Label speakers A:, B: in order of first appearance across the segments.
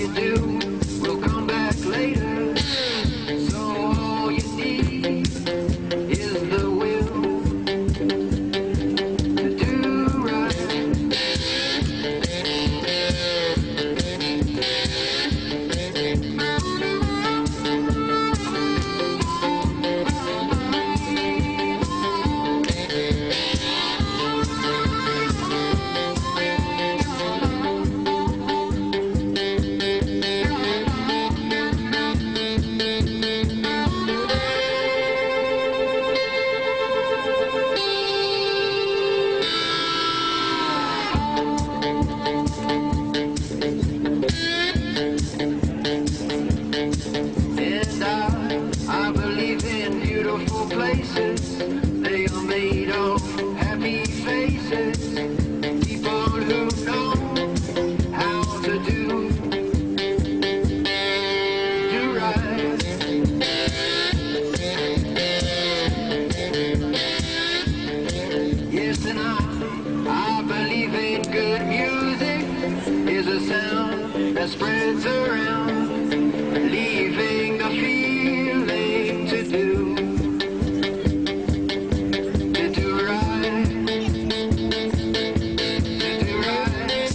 A: do will come back later. So all you need is the will to do right. I believe in beautiful places. They are made of happy faces. People who know how to do right. Yes, and I believe in good music is a sound that spreads around, leaving the feeling to do right, to do right.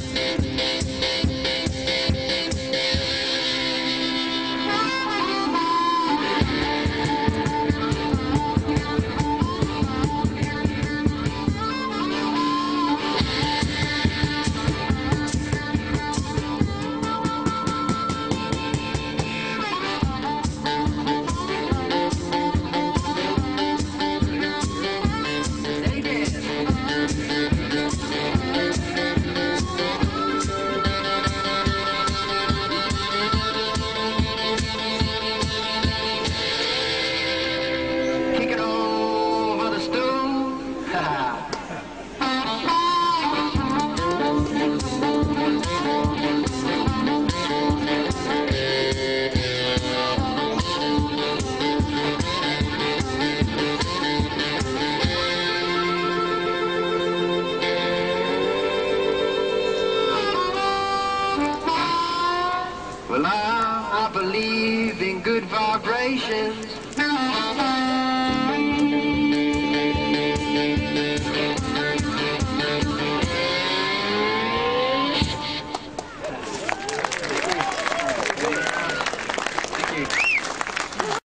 A: Well, I believe in good vibrations.